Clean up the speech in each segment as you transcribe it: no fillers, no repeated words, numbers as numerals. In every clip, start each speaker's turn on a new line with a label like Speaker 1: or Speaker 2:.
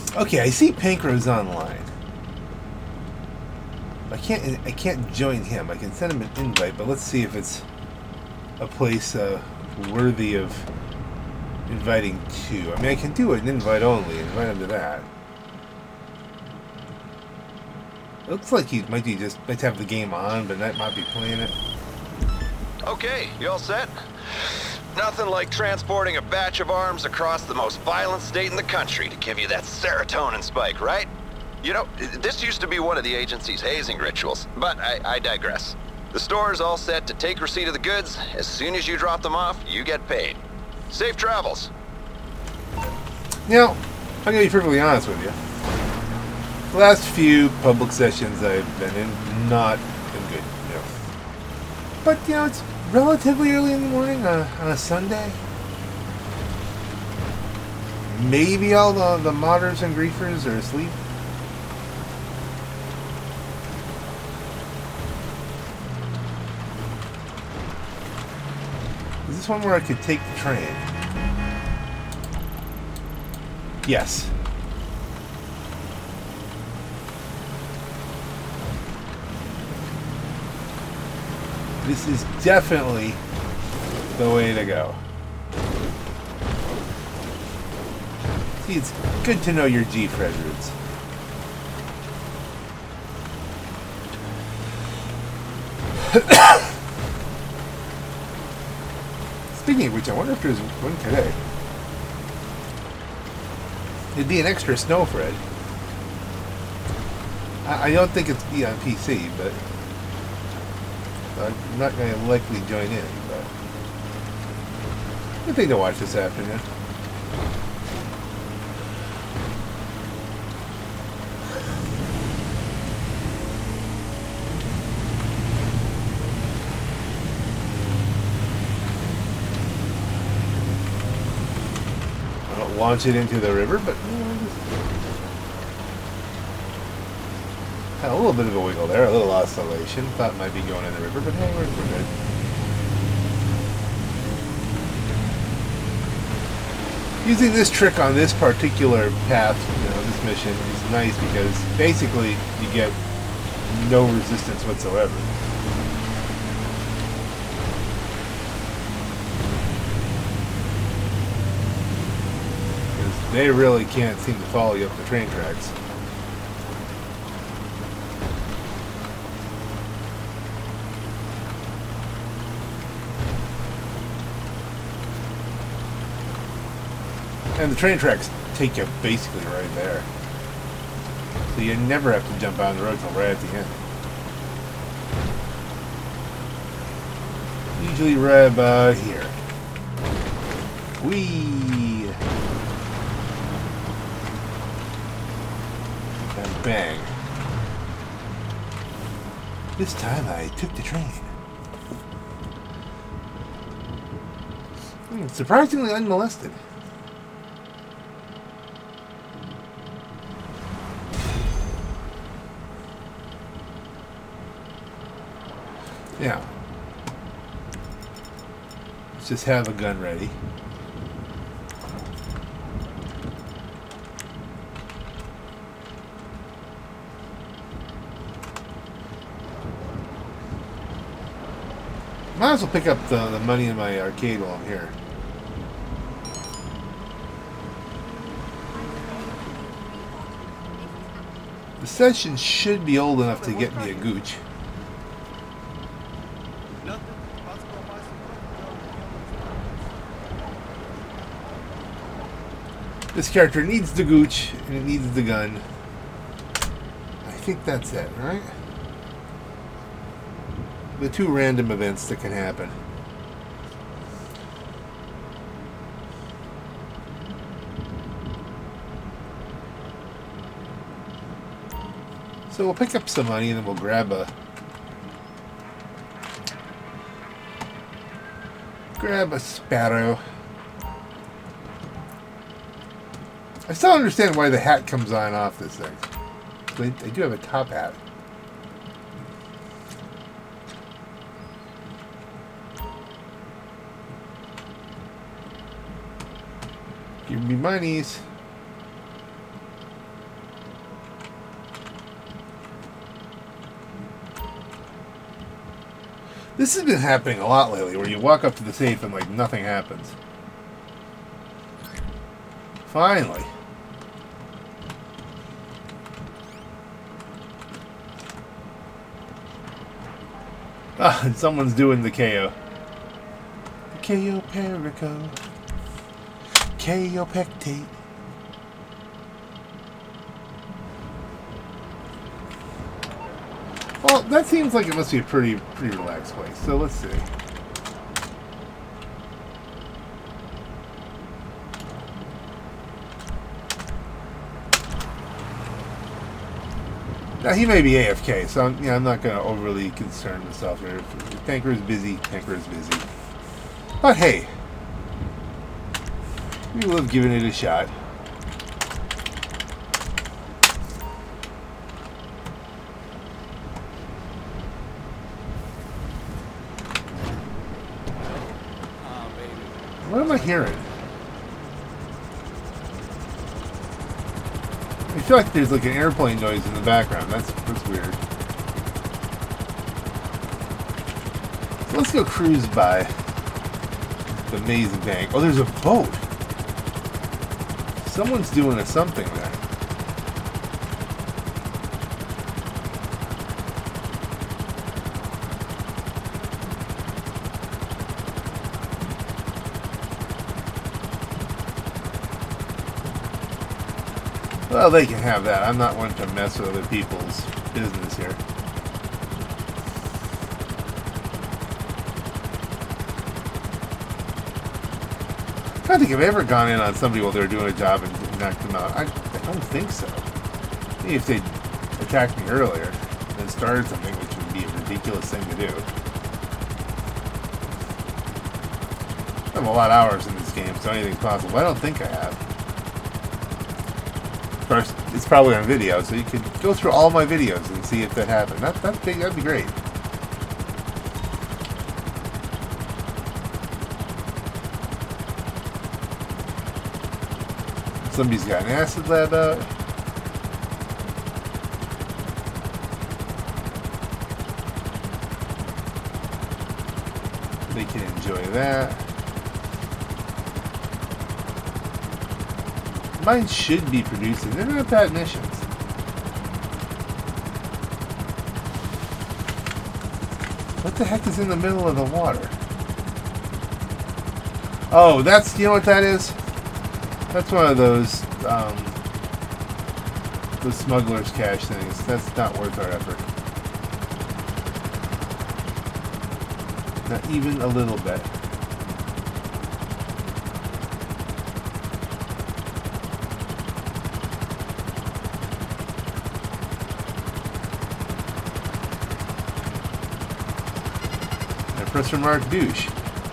Speaker 1: Okay, I see Pankrose online. I can't join him. I can send him an invite, but let's see if it's a place worthy of inviting to. I mean, I can do an invite only. Invite him to that. Looks like he might have the game on, but that might be playing it.
Speaker 2: Okay, you all set? Nothing like transporting a batch of arms across the most violent state in the country to give you that serotonin spike, right? You know, this used to be one of the agency's hazing rituals, but I digress. The store is all set to take receipt of the goods. As soon as you drop them off, you get paid. Safe travels.
Speaker 1: Now, I'm going to be perfectly honest with you. The last few public sessions I've been in, not been good, you know. But, you know, it's relatively early in the morning on a Sunday. Maybe all the modders and griefers are asleep. Is this one where I could take the train? Yes. This is definitely the way to go. See, it's good to know your G-Fred roots. Speaking of which, I wonder if there's one today. It'd be an extra snow, Fred. I don't think it's be on PC, but I'm not going to likely join in. But good thing to watch this afternoon. Launch it into the river, but you know, had a little bit of a wiggle there, a little oscillation. Thought it might be going in the river, but hey, we're good. Using this trick on this particular path, you know, this mission is nice because basically you get no resistance whatsoever. They really can't seem to follow you up the train tracks. And the train tracks take you basically right there. So you never have to jump out on the road until right at the end. Usually right about here. Whee! Bang. This time I took the train. Surprisingly unmolested. Yeah. Let's just have a gun ready. Might as well pick up the money in my arcade while I'm here. The session should be old enough to get me a gooch. This character needs the gooch and it needs the gun. I think that's it, right? The two random events that can happen. So we'll pick up some money and then we'll grab a Sparrow. I still don't understand why the hat comes on and off this thing. They do have a top hat. Give me monies. This has been happening a lot lately, where you walk up to the safe and, like, nothing happens. Finally. Ah, and someone's doing the KO. The KO Perico. KO Pectate. Well, that seems like it must be a pretty relaxed place. So let's see. Now he may be AFK, so I'm not going to overly concern myself here. If Tanker is busy, Tanker is busy. But hey, we will have given it a shot. What am I hearing? I feel like there's like an airplane noise in the background. That's weird. So let's go cruise by the Maze Bank. Oh, there's a boat. Someone's doing a something there. Well, they can have that. I'm not one to mess with other people's business here. I don't think I've ever gone in on somebody while they were doing a job and knocked them out. I don't think so. Maybe if they attacked me earlier and started something, which would be a ridiculous thing to do. I have a lot of hours in this game, so anything's possible. I don't think I have. First, it's probably on video, so you could go through all my videos and see if that happened. That's big. That'd be great. Somebody's got an acid lab out. They can enjoy that. Mine should be producing. They're not bad missions. What the heck is in the middle of the water? Oh, that's, you know what that is? That's one of those smuggler's cache things. That's not worth our effort. Not even a little bit. Press remark douche.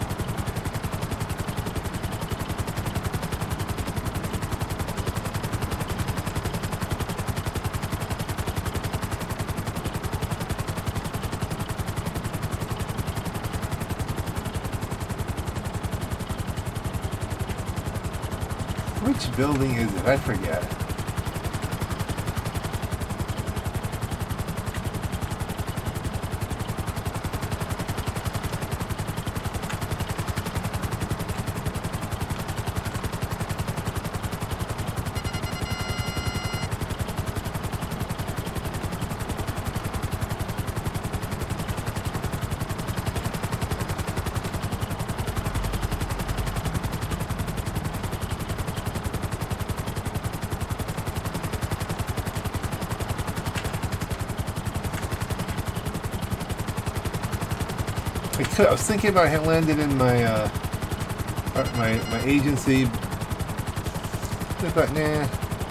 Speaker 1: Which building is it? I forget. I was thinking about having landed in my my agency. I thought, nah.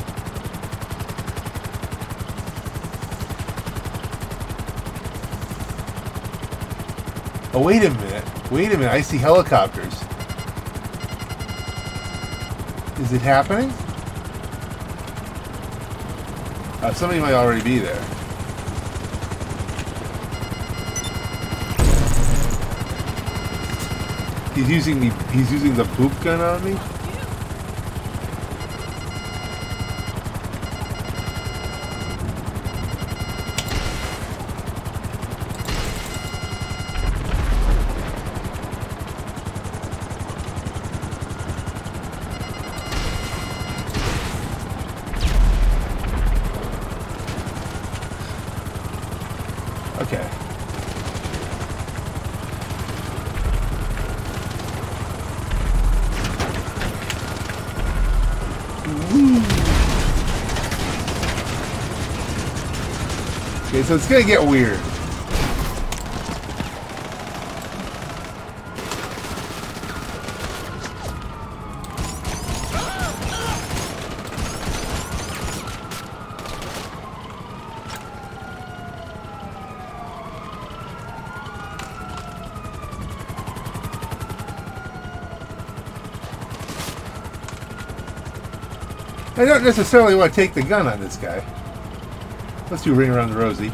Speaker 1: Oh, wait a minute. Wait a minute. I see helicopters. Is it happening? Somebody might already be there. He's using the poop gun on me? Okay. Woo. Okay, so it's gonna get weird. I don't necessarily want to take the gun on this guy. Let's do Ring Around the Rosie.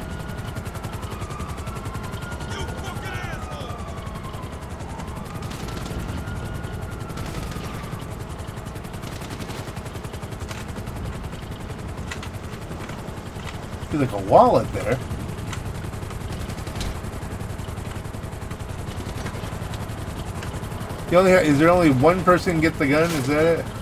Speaker 1: There's like a wallet there. Is there only one person can get the gun? Is that it?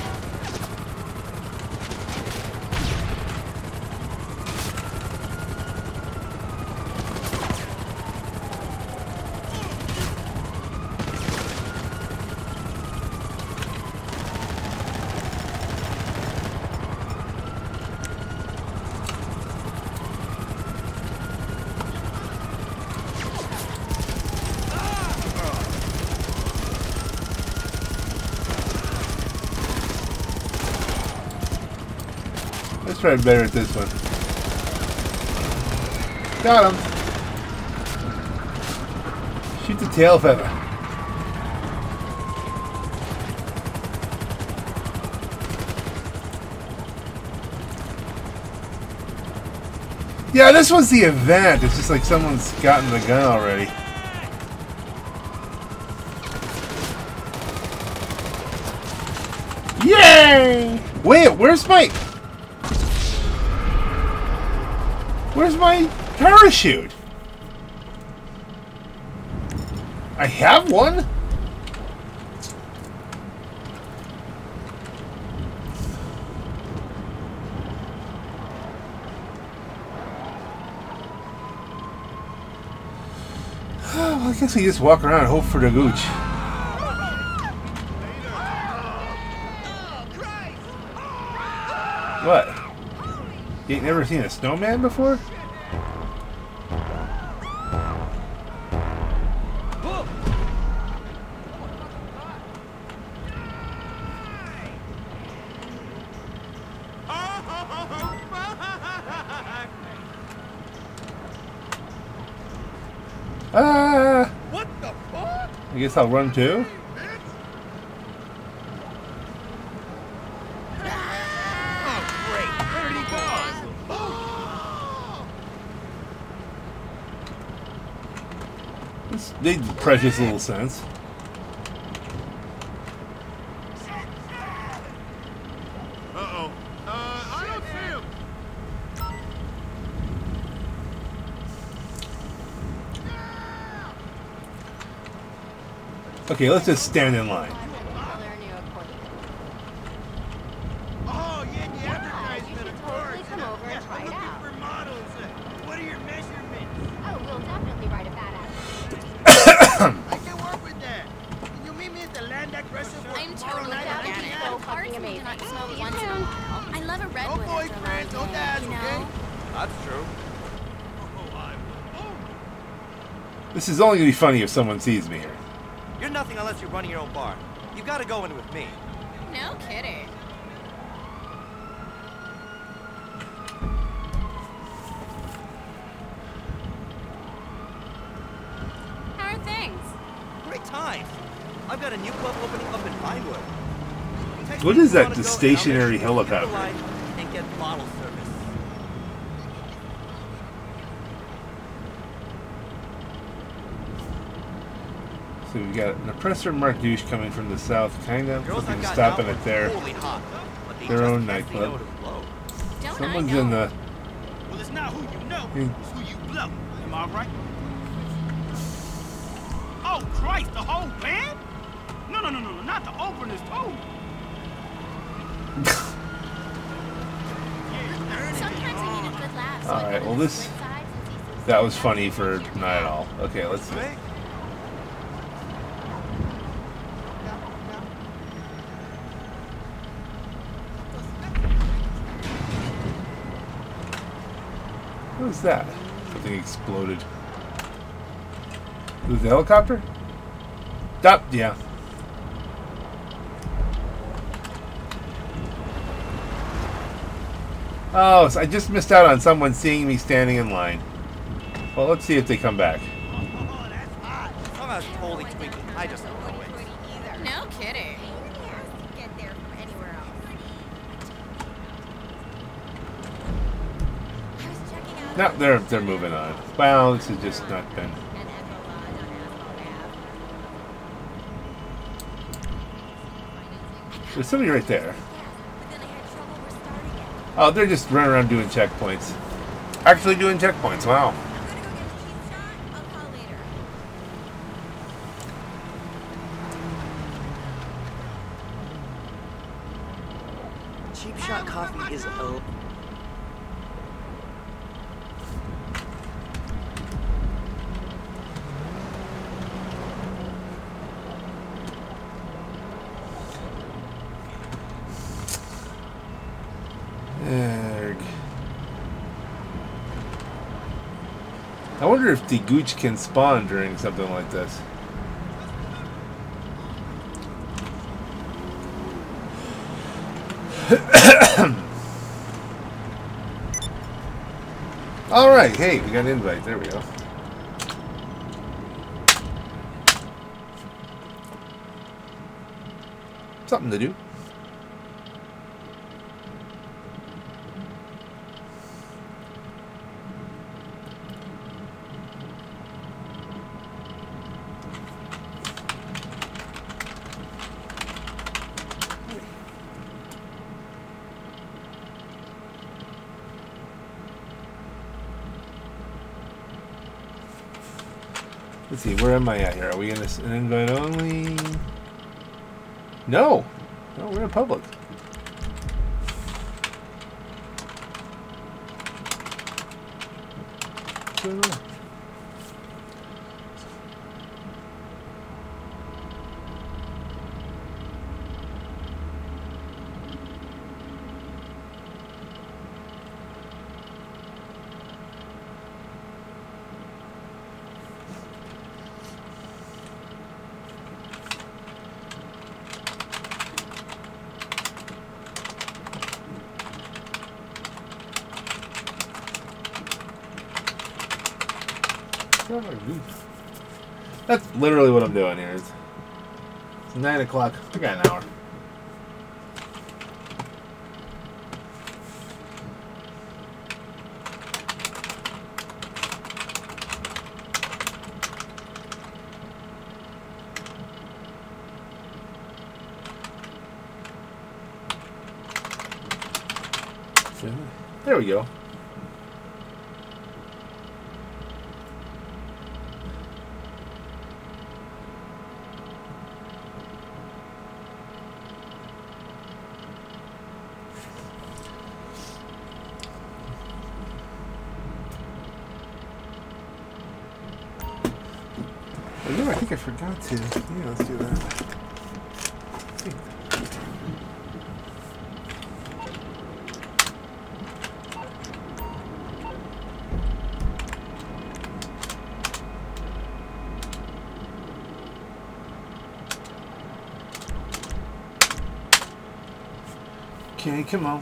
Speaker 1: Let's try better at this one. Got him. Shoot the tail feather. Yeah, this was the event. It's just like someone's gotten the gun already. Yay! Wait, where's my parachute? I have one? Well, I guess we just walk around and hope for the gooch. What? You ain't never seen a snowman before?
Speaker 3: What the fuck?
Speaker 1: I guess I'll run too. This made precious little sense.
Speaker 3: Uh-oh. I don't see him.
Speaker 1: Okay, let's just stand in line.
Speaker 3: Oh, yeah, the advertisement, of course.
Speaker 4: Come over and try it out.
Speaker 3: For models. What are your measurements?
Speaker 4: Oh, we'll definitely write a badass.
Speaker 3: I can work with that. Can you meet me at the Landak Reservoir
Speaker 4: I'm
Speaker 3: tomorrow
Speaker 4: totally
Speaker 3: night?
Speaker 4: down
Speaker 3: at
Speaker 4: to
Speaker 3: 8
Speaker 4: go
Speaker 3: a.m.?
Speaker 4: fucking amazing.
Speaker 5: Not smoke
Speaker 4: See you
Speaker 5: once in a
Speaker 4: soon.
Speaker 5: while. I love a redwood.
Speaker 3: No boyfriend, no dads,
Speaker 5: you know?
Speaker 3: okay?
Speaker 6: That's true.
Speaker 1: This is only going to be funny if someone sees me here.
Speaker 6: You're nothing unless you're running your own bar. You've got to go in with me.
Speaker 5: No kidding. How are things?
Speaker 6: Great times. I've got a new club opening up in Vinewood. Text
Speaker 1: What
Speaker 6: me
Speaker 1: is
Speaker 6: if you
Speaker 1: that,
Speaker 6: wanna
Speaker 1: the
Speaker 6: go, and I'll
Speaker 1: stationary
Speaker 6: make sure you get the
Speaker 1: helicopter?
Speaker 6: line and get bottle service.
Speaker 1: So we got an oppressor Mark Douche coming from the south, kind of.
Speaker 6: Girls
Speaker 1: Looking
Speaker 6: I've
Speaker 1: to
Speaker 6: got
Speaker 1: stop
Speaker 6: now
Speaker 1: in
Speaker 6: are
Speaker 1: it there.
Speaker 6: holy hot, but they
Speaker 1: Their
Speaker 6: just
Speaker 1: own
Speaker 6: can't
Speaker 1: nightclub.
Speaker 6: know to blow.
Speaker 5: Don't
Speaker 1: Someone's
Speaker 5: I know?
Speaker 1: in the.
Speaker 3: Well, it's not who you know,
Speaker 1: Hmm.
Speaker 3: it's who you blow. Am I right? Oh, Christ, the whole band? No, not the openers, too.
Speaker 5: Sometimes I need a good laugh. So
Speaker 1: All right, well, this-
Speaker 5: Switch sides and see some
Speaker 1: That was funny for not at all. Okay, let's see. What was that? Something exploded. Was the helicopter? Stop, yeah. Oh, so I just missed out on someone seeing me standing in line. Well, let's see if they come back.
Speaker 3: Oh, that's hot.
Speaker 6: Somehow totally tweaking. I just don't know it.
Speaker 5: No kidding.
Speaker 4: Get there from anywhere else. I was checking out
Speaker 1: No, they're moving on. Wow, this has just not been.
Speaker 4: an Echo Lodge on Asphalt Ave.
Speaker 1: There's somebody right there.
Speaker 4: But then I had trouble restarting it.
Speaker 1: Oh, they're just running around doing checkpoints. Actually doing checkpoints. Wow.
Speaker 4: I'm gonna go get a cheap shot. I'll call later.
Speaker 6: Cheap Shot Coffee is a...
Speaker 1: Erg. I wonder if the Gooch can spawn during something like this. Alright, hey, we got an invite. There we go. Something to do. Let's see, where am I at here? Are we in an invite only? No! No, we're in public. What's going on? That's literally what I'm doing here. It's 9 o'clock. I got an hour. There we go. I think I forgot to. Yeah, let's do that. Okay, come on.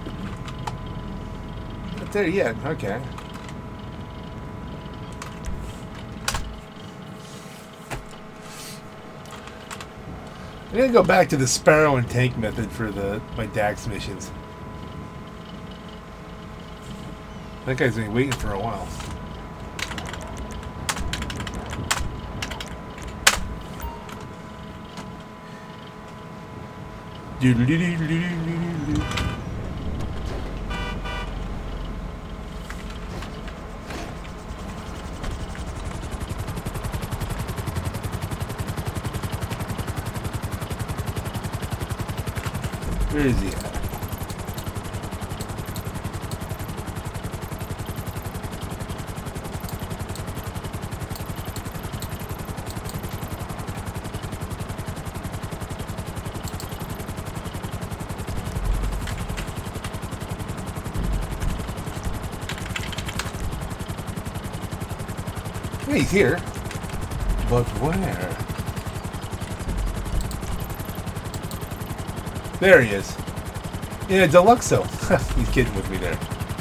Speaker 1: Not there yet. Okay. I'm gonna go back to the Sparrow and Tank method for my Dax missions. That guy's been waiting for a while. Where is he at? He's here. But where? There he is. In a Deluxo. He's kidding with me there.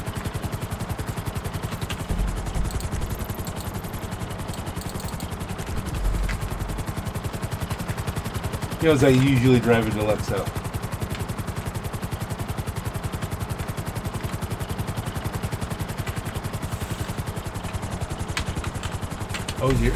Speaker 1: He knows I usually drive a Deluxo. Oh dear.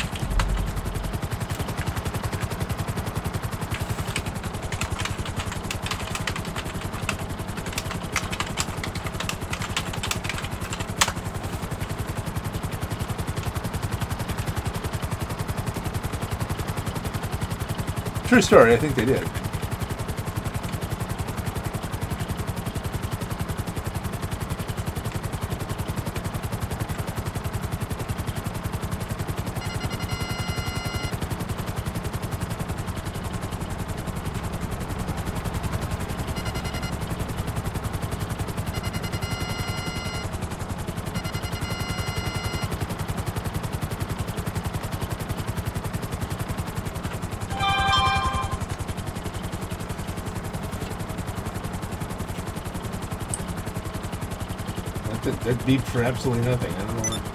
Speaker 1: True story, I think they did. That beeped for absolutely nothing. I don't know what.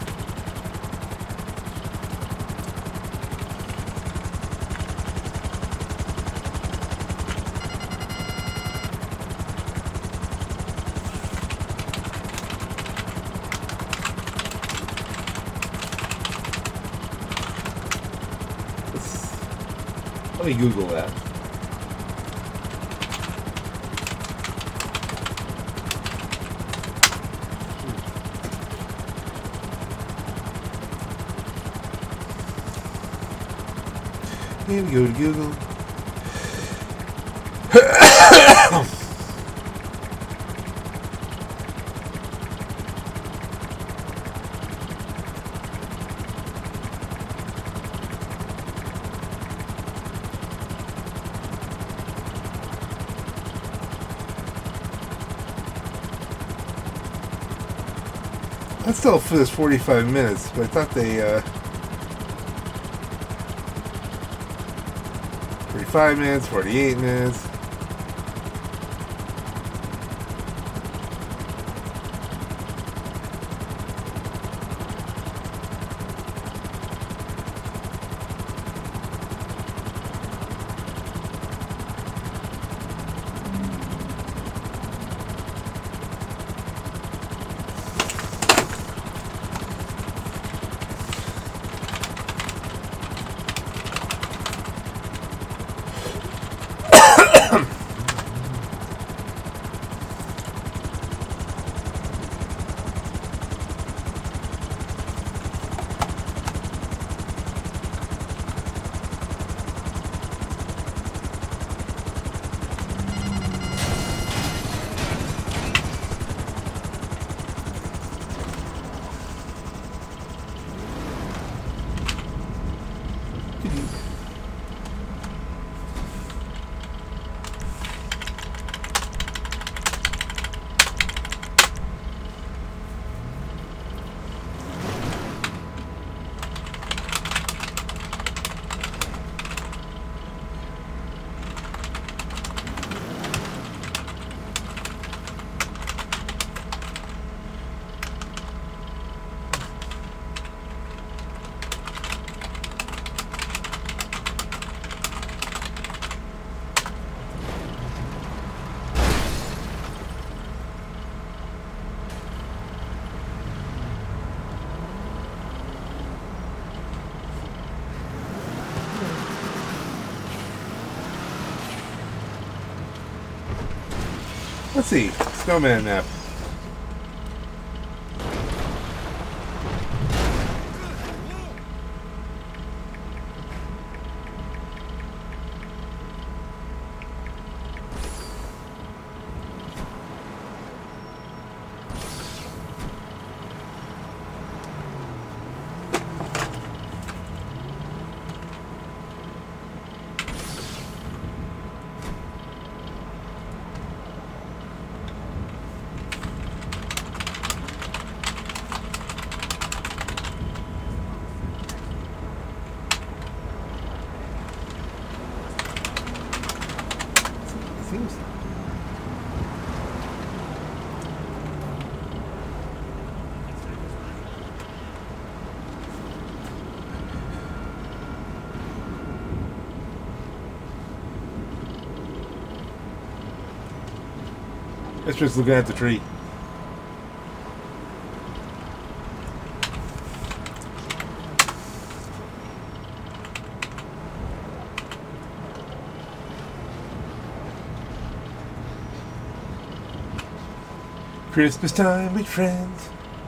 Speaker 1: Let me Google that. Here we go to Google. That's still for this 45 minutes, but I thought they 45 minutes, 48 minutes. Let's see. Snowman map. Seems. It's just looking at the tree. Christmas time with friends.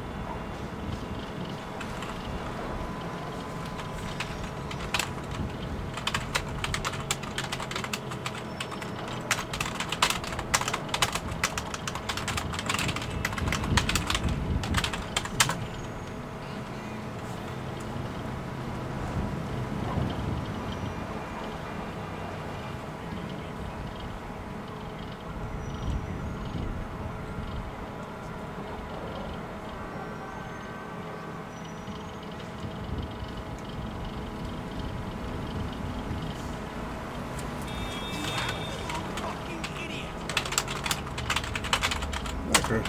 Speaker 1: Okay.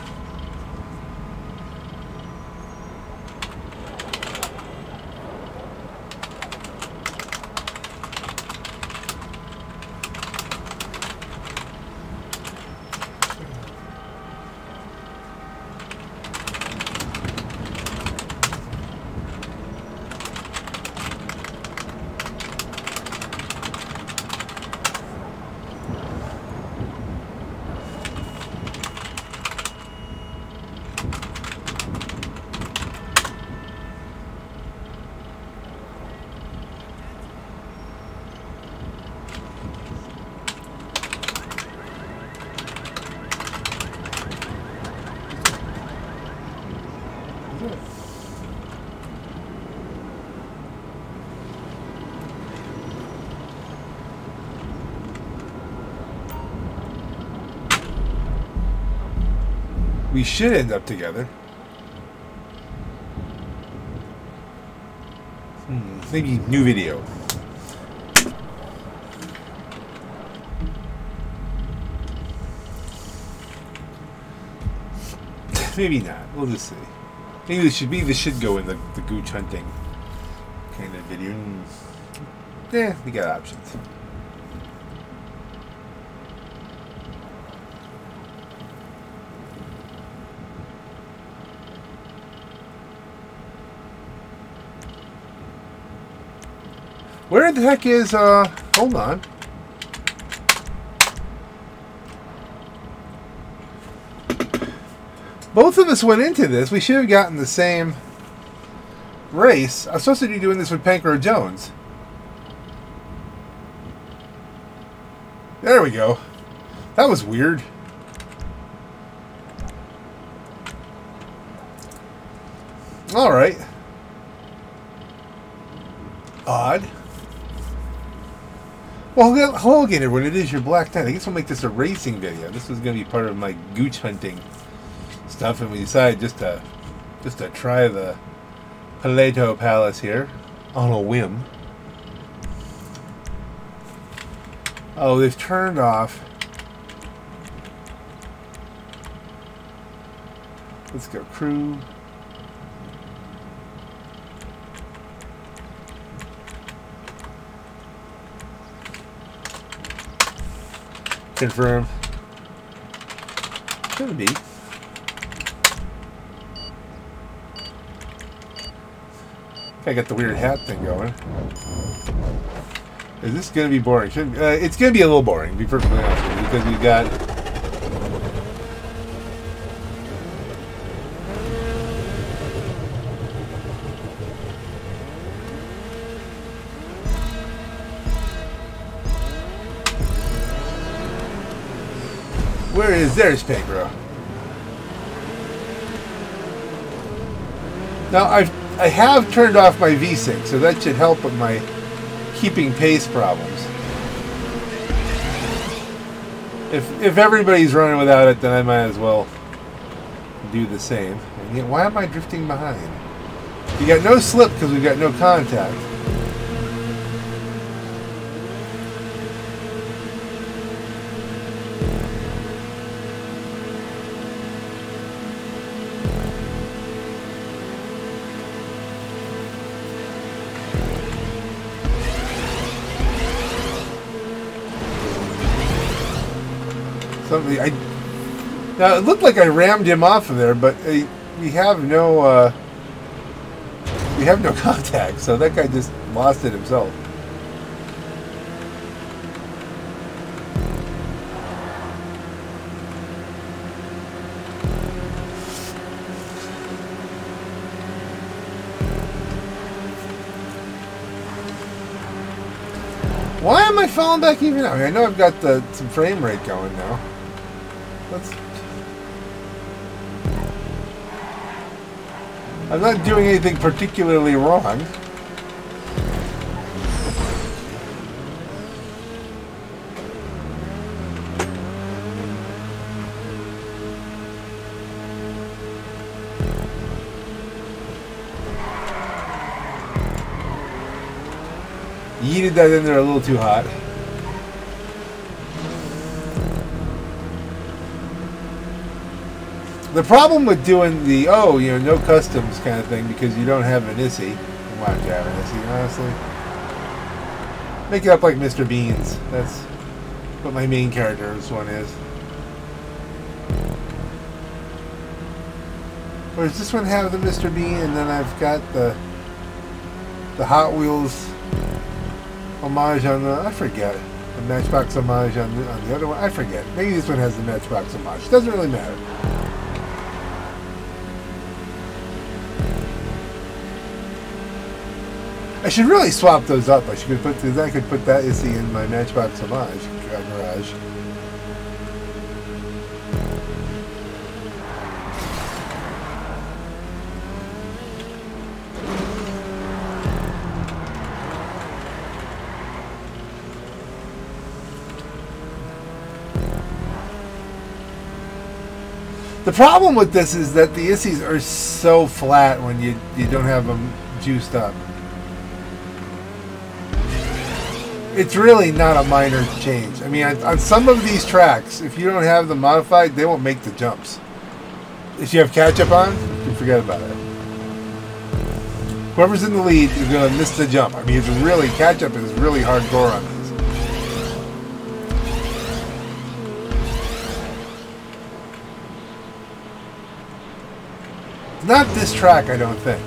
Speaker 1: We should end up together. Maybe new video. Maybe not. We'll just see. Maybe this should go in the gooch hunting kind of video. Yeah, we got options. Where the heck is, hold on. Both of us went into this. We should have gotten the same race. I was supposed to be doing this with Pancro Jones. There we go. That was weird. Alright. Odd. Well, hello again, everyone. It is your Black Knight. I guess we'll make this a racing video. This was going to be part of my gooch hunting stuff, and we decided just to try the Paleto Palace here on a whim. Oh, they've turned off. Let's go crew. Confirm. Could be. I got the weird hat thing going. Is this going to be boring? It's going to be a little boring, to be perfectly honest with you, because we've got Where is there's Pedro? Now I have turned off my V6, so that should help with my keeping pace problems. If everybody's running without it, then I might as well do the same. And yet, why am I drifting behind? You got no slip because we've got no contact. Now it looked like I rammed him off of there, but we have no contact, so that guy just lost it himself. Why am I falling back even now? I know I've got some frame rate going now. I'm not doing anything particularly wrong. Yeeted that in there a little too hot. The problem with doing the, no customs kind of thing, because you don't have an ISI. Why don't you have an ISI, honestly? Make it up like Mr. Beans. That's what my main character's one is. Or does this one have the Mr. Bean, and then I've got the Hot Wheels homage on the, I forget. The Matchbox homage on the other one, I forget. Maybe this one has the Matchbox homage. Doesn't really matter. I should really swap those up. I could put that ISI in my Matchbox homage garage. The problem with this is that the ISIs are so flat when you don't have them juiced up. It's really not a minor change. I mean, on some of these tracks, if you don't have them modified, they won't make the jumps. If you have catch-up on, you can forget about it. Whoever's in the lead is going to miss the jump. I mean, it's really, catch-up is really hardcore on this. It's not this track, I don't think.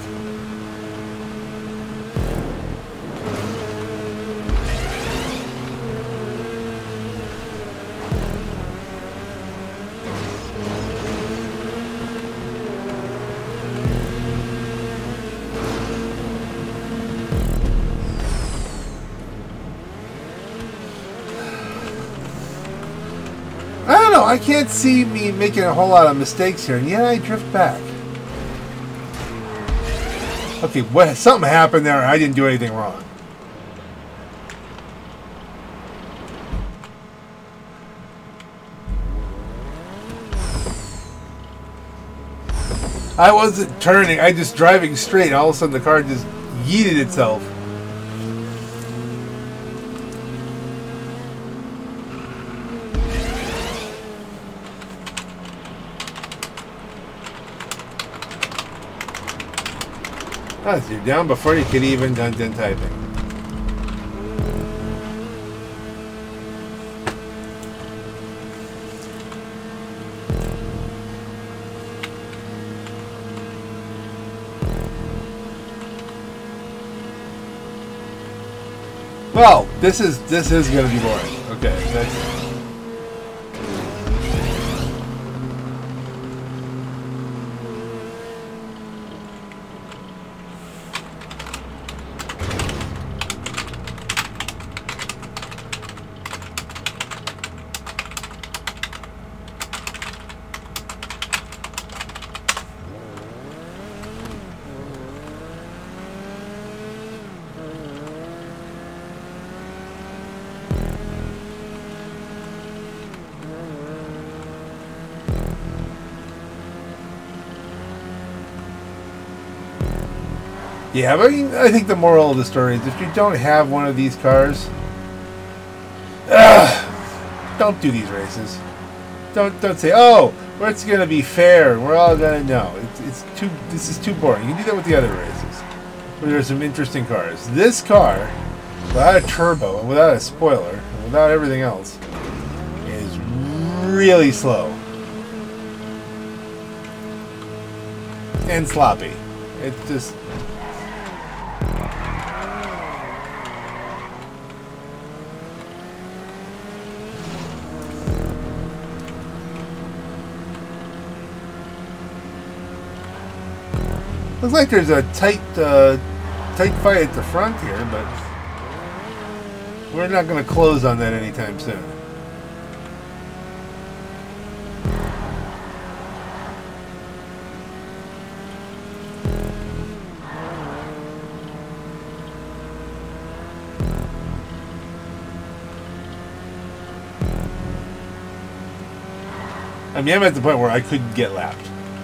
Speaker 1: I can't see me making a whole lot of mistakes here, and yet I drift back. Okay, something happened there, and I didn't do anything wrong. I wasn't turning, I just driving straight, and all of a sudden the car just yeeted itself. Oh, so you're down before you could even done typing. Well, this is going to be boring. Okay, that's. Yeah, but I think the moral of the story is if you don't have one of these cars, don't do these races. Don't say, oh, well, it's going to be fair and we're all going to know. This is too boring. You can do that with the other races where there's some interesting cars. This car, without a turbo and without a spoiler and without everything else, is really slow and sloppy. It's just... Looks like there's a tight fight at the front here, but we're not going to close on that anytime soon. I mean, I'm at the point where I couldn't get lapped.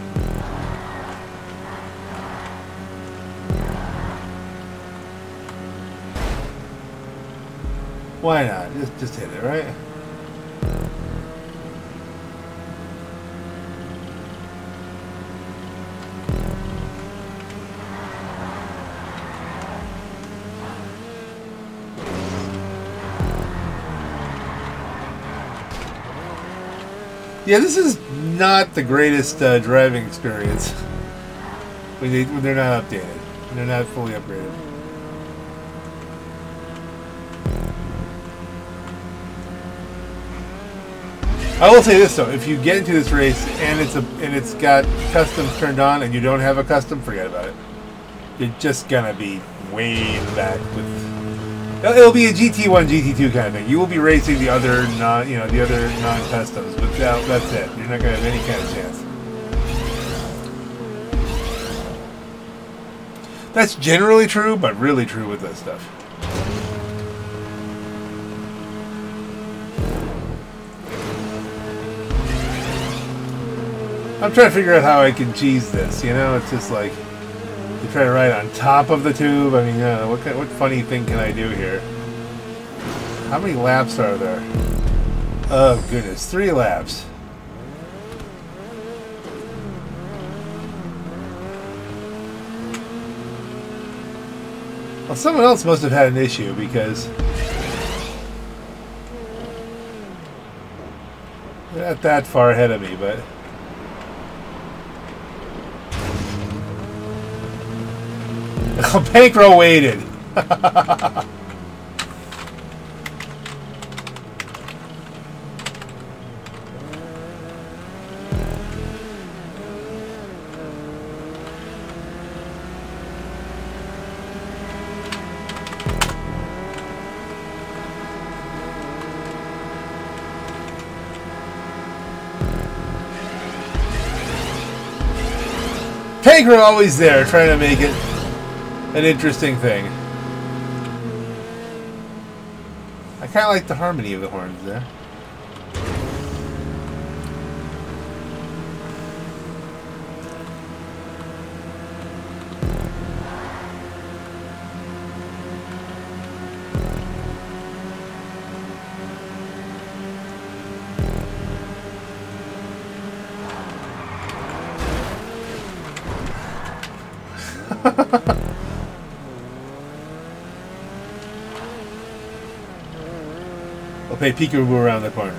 Speaker 1: Why not? Just hit it, right? Yeah, this is not the greatest driving experience when they're not updated, when they're not fully upgraded. I will say this though: if you get into this race and it's got customs turned on and you don't have a custom, forget about it. You're just gonna be way in the back with. It'll be a GT1, GT2 kind of thing. You will be racing the other non-customs, but that's it. You're not gonna have any kind of chance. That's generally true, but really true with this stuff. I'm trying to figure out how I can cheese this, you know? It's just like, you try to ride on top of the tube. I mean, what funny thing can I do here? How many laps are there? Oh, goodness, 3 laps. Well, someone else must have had an issue because they're not that far ahead of me, but... Bankroll waited. Bankroll always there, trying to make it an interesting thing. I kind of like the harmony of the horns there. Okay, peekaboo around the corner.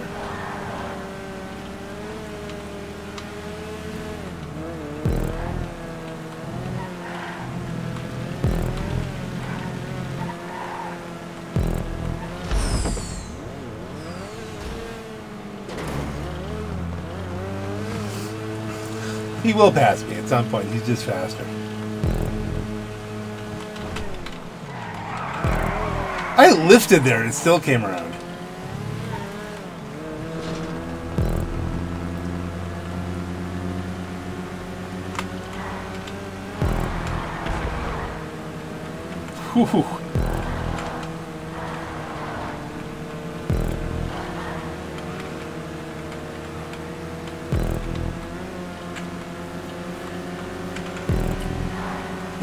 Speaker 1: He will pass me at some point. He's just faster. I lifted there and it still came around. Whew.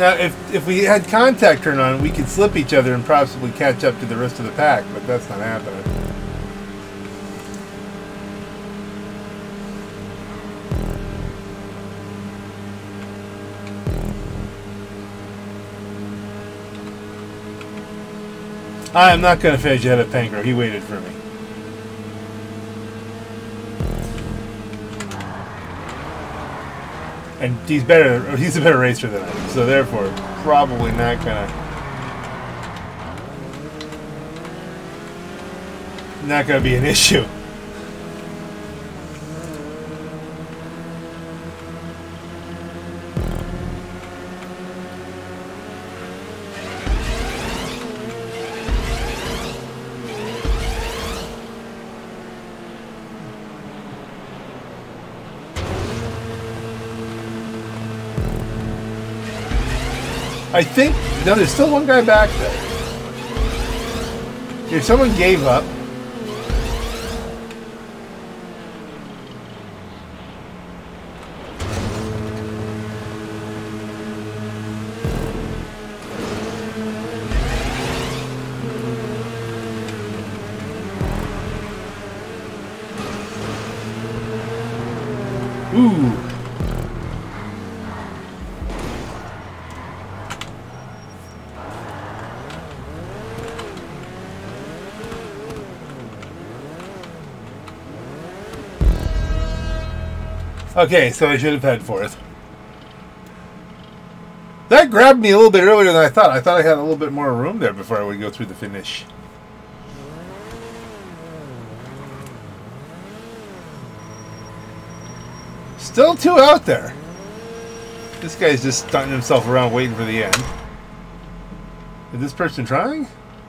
Speaker 1: Now, if we had contact turned on, we could slip each other and possibly catch up to the rest of the pack, but that's not happening. I am not going to finish ahead of Pankro. He waited for me. And he's better. He's a better racer than I am, so therefore, probably not gonna be an issue. I think, no, there's still one guy back there. If someone gave up. Ooh. Okay, so I should have had fourth. That grabbed me a little bit earlier than I thought. I thought I had a little bit more room there before I would go through the finish. Still two out there. This guy's just stunting himself around waiting for the end. Is this person trying?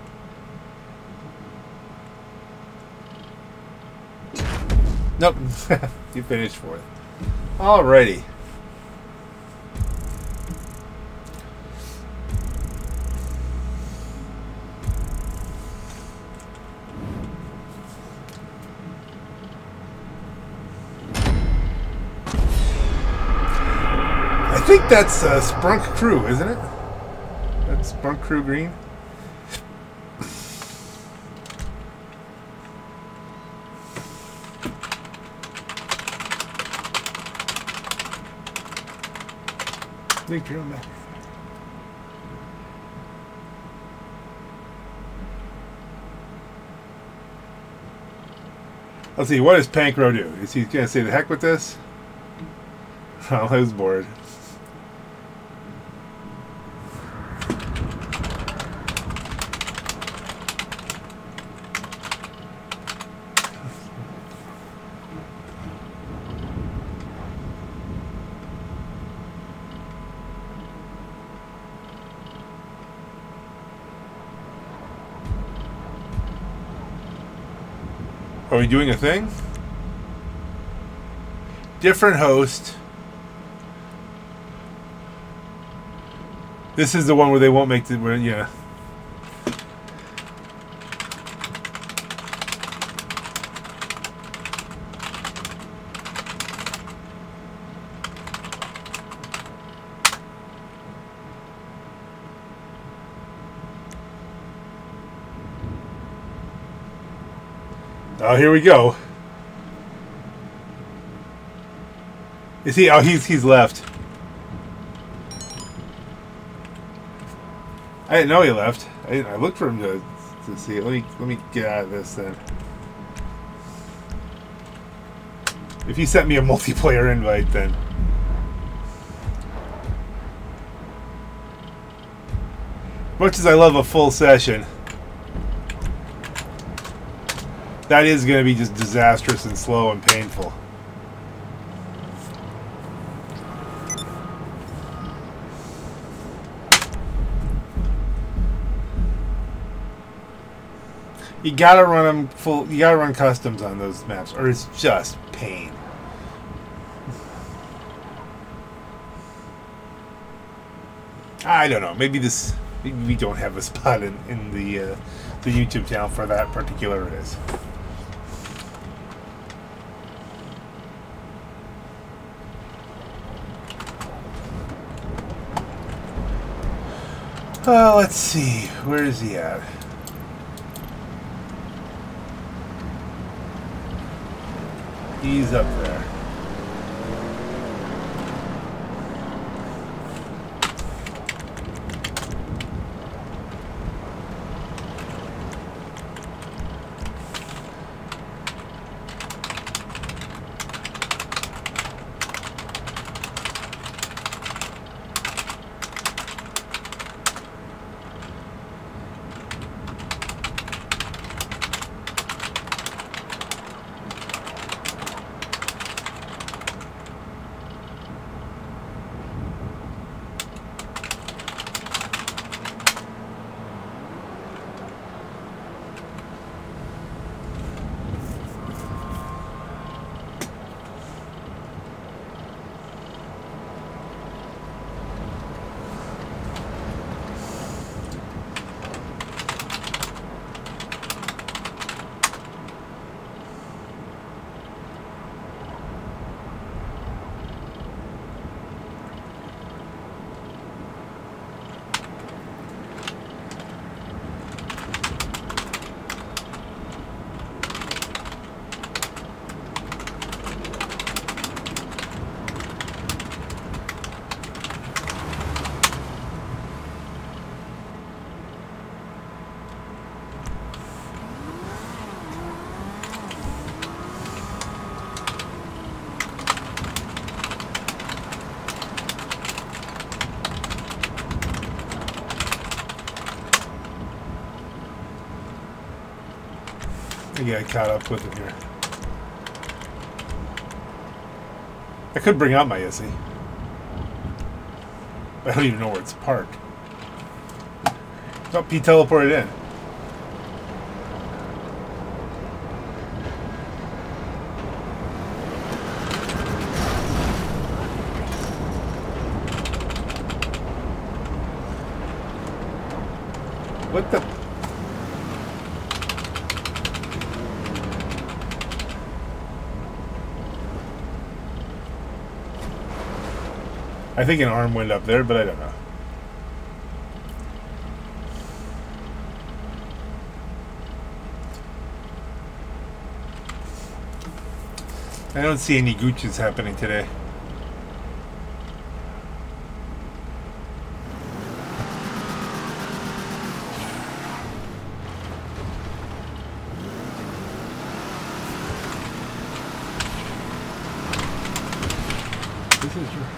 Speaker 1: Nope. You finished fourth. Alrighty. I think that's Sprunk Crew, isn't it? That's Sprunk Crew Green. Let's see, what does Pankro do? Is he going to say the heck with this? Oh, I was bored. Are we doing a thing? Different host. This is the one where they won't make the... Where, yeah. Oh, here we go. Is he? Oh, he's left. I didn't know he left. I looked for him to see it. Let me get out of this then. If he sent me a multiplayer invite, then. Much as I love a full session, that is going to be just disastrous and slow and painful. You gotta run them full. You gotta run customs on those maps, or it's just pain. I don't know. Maybe we don't have a spot in the YouTube channel for that particular race. Let's see. Where is he at? He's up there. I get caught up with him here. I could bring out my Issy. I don't even know where it's parked. Oh, he teleported in. What the? I think an arm went up there, but I don't know. I don't see any Gucci's happening today. This is your...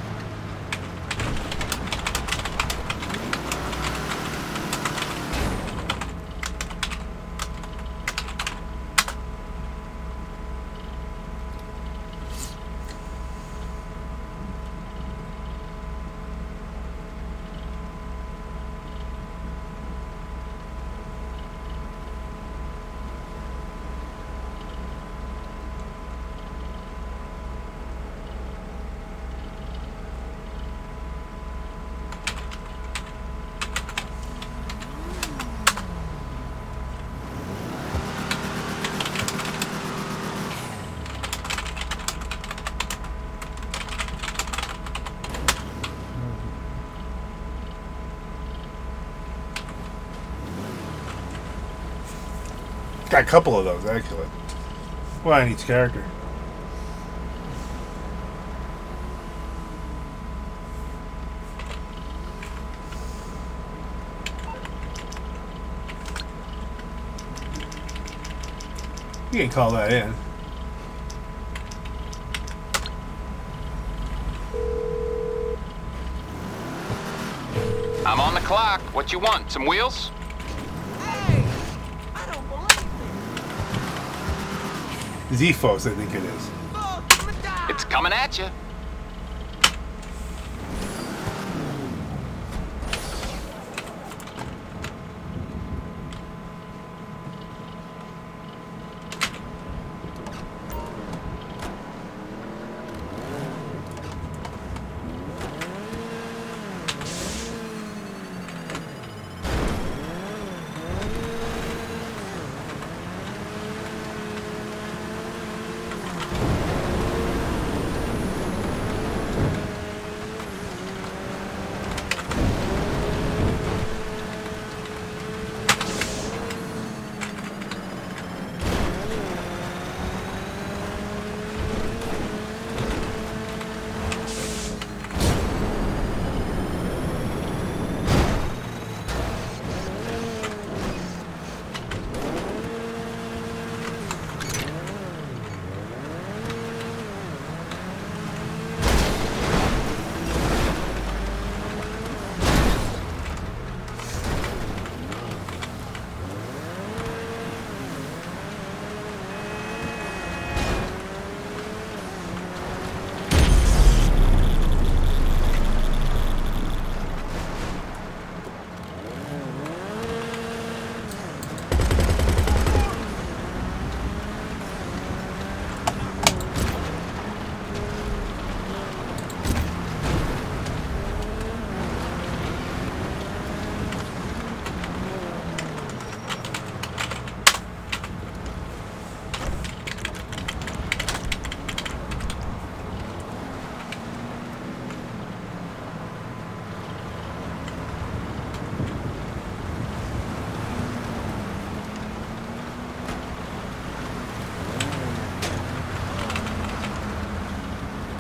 Speaker 1: Got a couple of those, actually. One on each character. You can call that in.
Speaker 2: I'm on the clock. What you want? Some wheels?
Speaker 1: Zephos, I think it is.
Speaker 2: It's coming at you.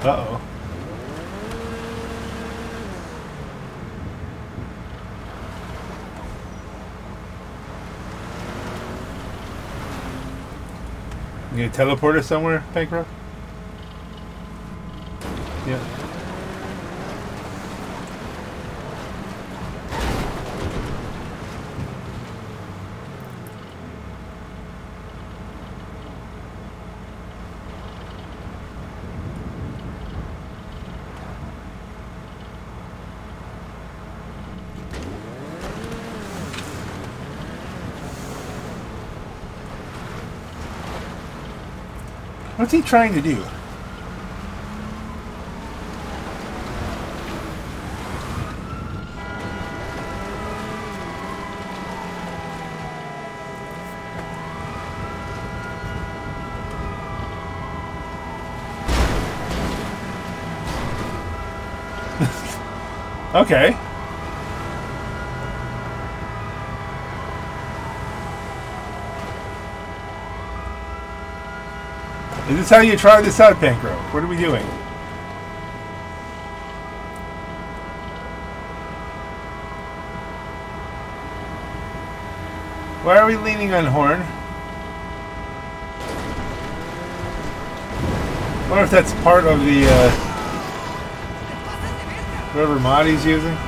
Speaker 1: Uh-oh. You gonna teleport us somewhere, Bankrupt? Yeah. What's he trying to do? Okay. Is this how you try this out, Bankrupt? What are we doing? Why are we leaning on Horn? I wonder if that's part of the whatever mod he's using.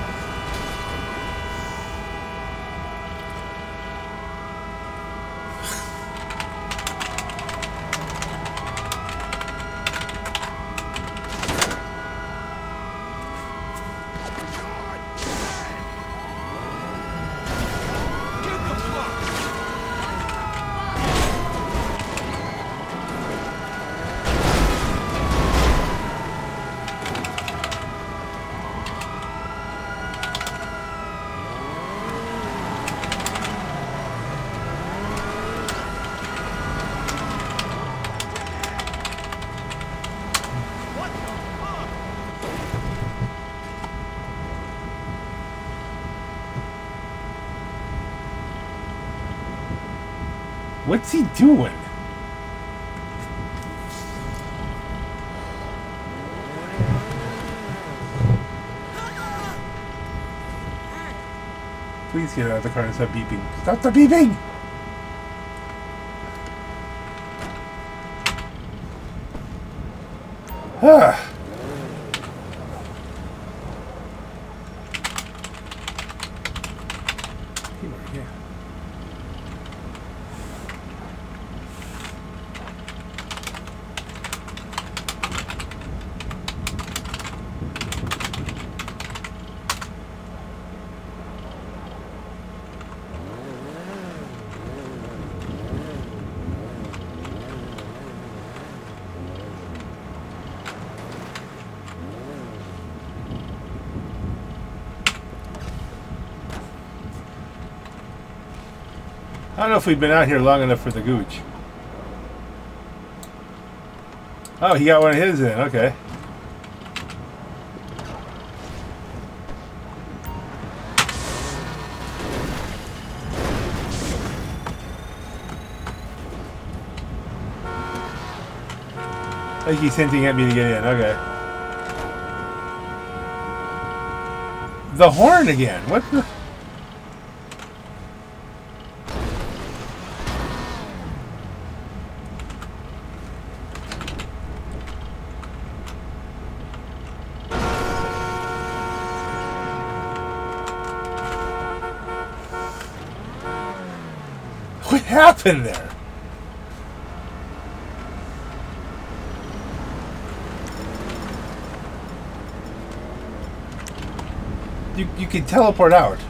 Speaker 1: What's he doing? Please get out of the car and stop beeping. Stop the beeping! Ah. Yeah. I don't know if we've been out here long enough for the gooch. Oh, he got one of his in. Okay. I think he's hinting at me to get in. Okay. The horn again. What the... What happened there? You can teleport out.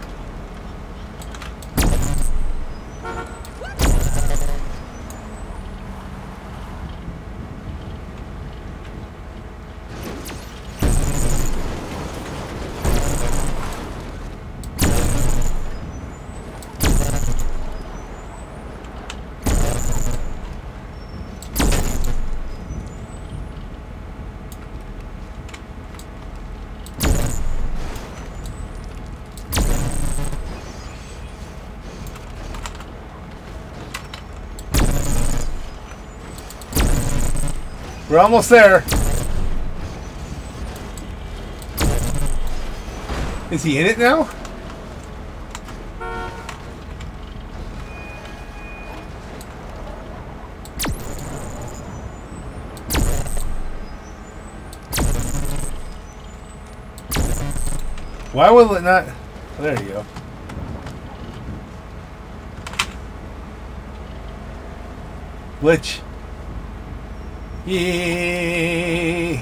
Speaker 1: We're almost there. Is he in it now? Why will it not? Oh, there you go. Glitch. Yay!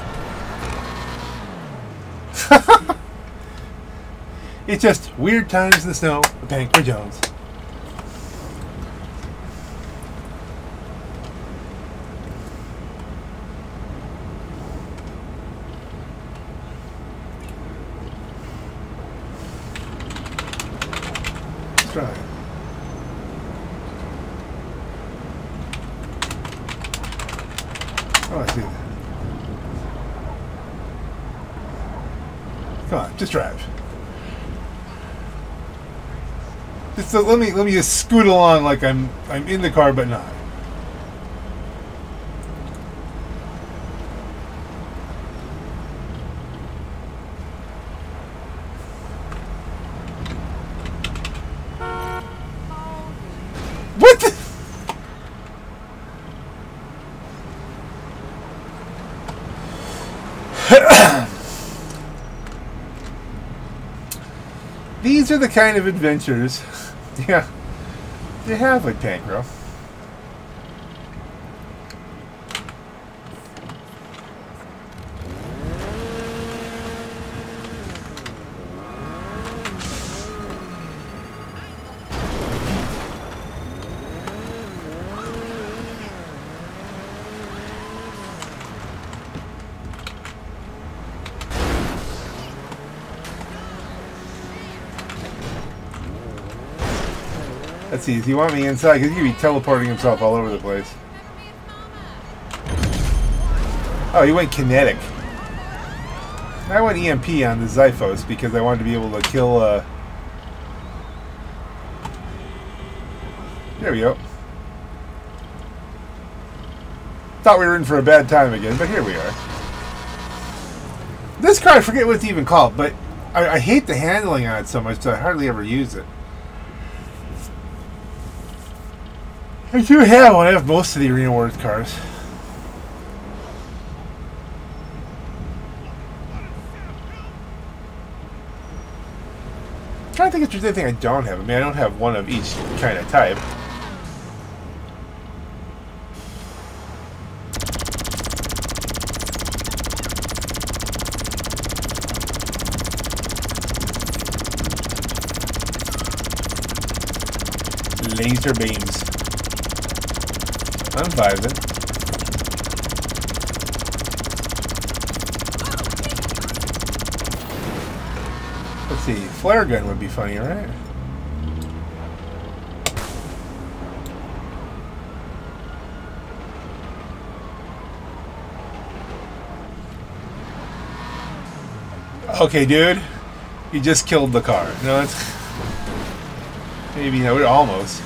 Speaker 1: It's just weird times in the snow with Pancra Jones. Let's try it. Oh, I see that. Come on, just drive. Just let me just scoot along like I'm in the car but not. What the? These are the kind of adventures, yeah, you have with Pancro. Let's see, does he want me inside? Because he could be teleporting himself all over the place. Oh, he went kinetic. I went EMP on the Zyphos because I wanted to be able to kill, There we go. Thought we were in for a bad time again, but here we are. This car, I forget what it's even called, but I hate the handling on it so much that I hardly ever use it. I do have one. I have most of the Arena Wars cars. I'm trying to think if there's anything I don't have. I mean, I don't have one of each kind of type. Laser beams. I'm vibing. Let's see, flare gun would be funny, right? Okay, dude, you just killed the car. No, it's maybe no, almost.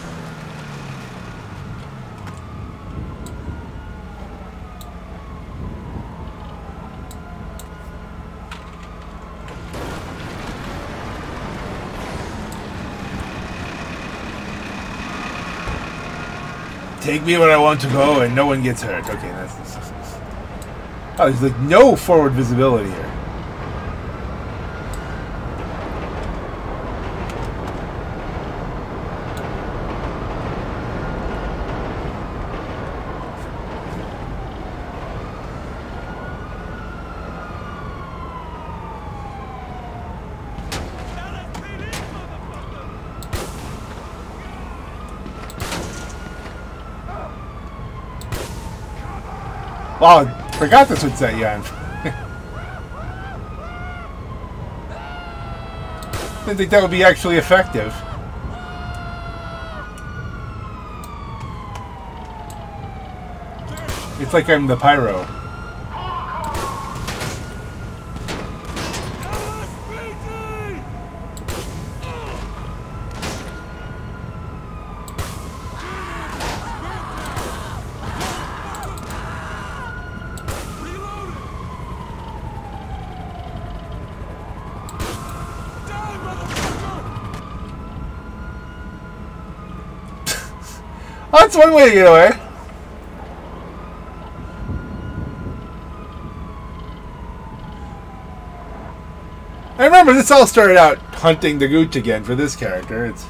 Speaker 1: Take me where I want to go and no one gets hurt. Okay, that's... Oh, there's like no forward visibility here. Oh, I forgot this would set you on. Didn't think that would be actually effective. It's like I'm the pyro. That's one way to get away. I remember this all started out hunting the gooch again for this character. It's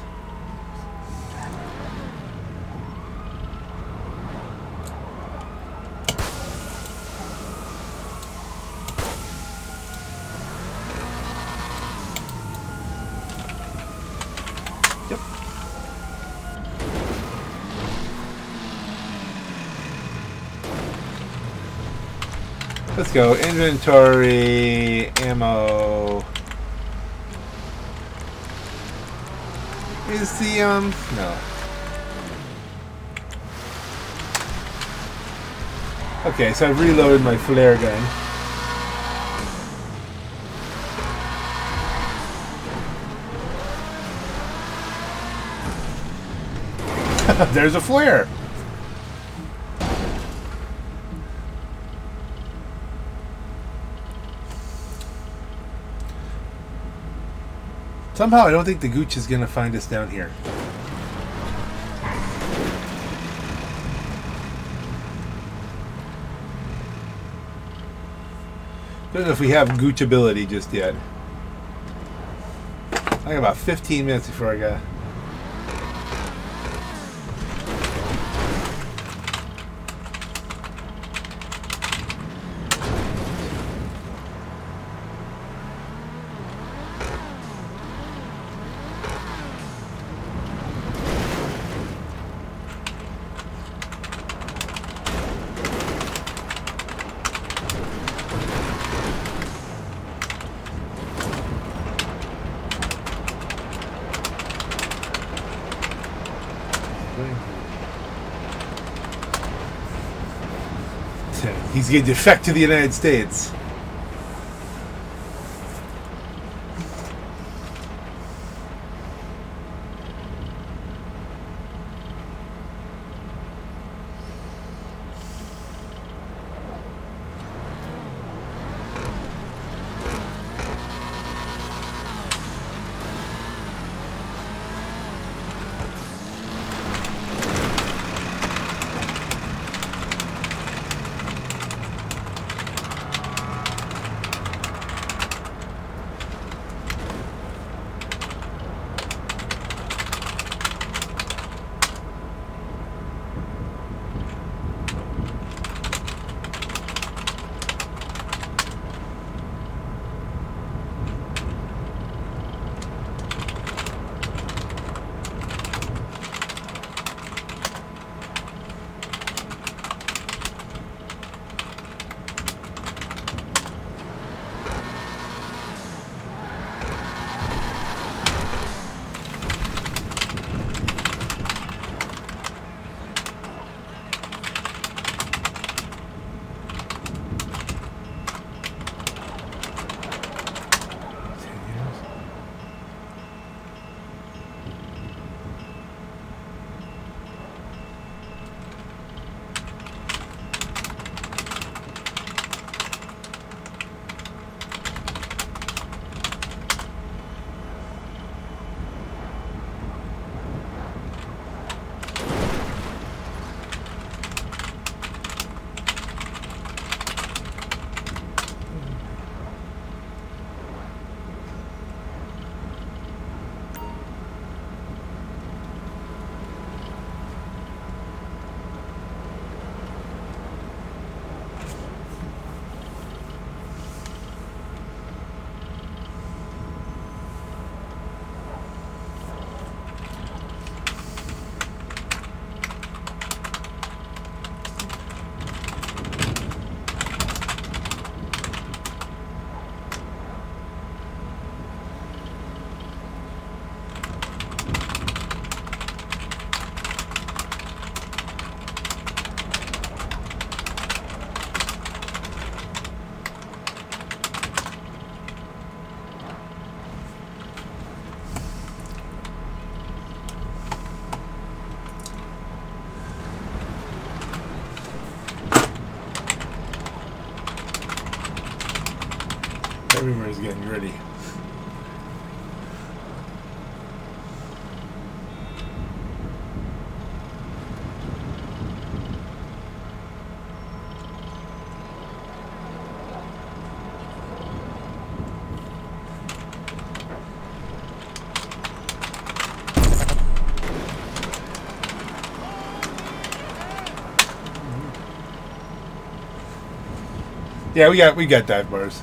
Speaker 1: yep. Let's go. Inventory, ammo. Is the, no. Okay, so I've reloaded my flare gun. There's a flare! Somehow I don't think the gooch is gonna find us down here. Don't know if we have gooch ability just yet. I got about 15 minutes before I got. He's going to defect to the United States. Everybody's getting ready. Yeah, we got dive bars.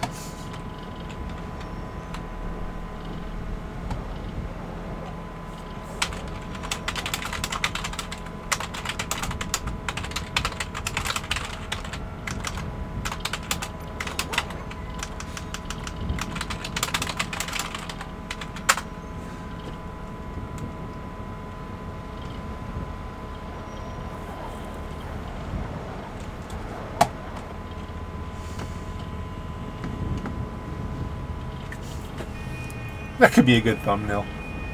Speaker 1: That could be a good thumbnail.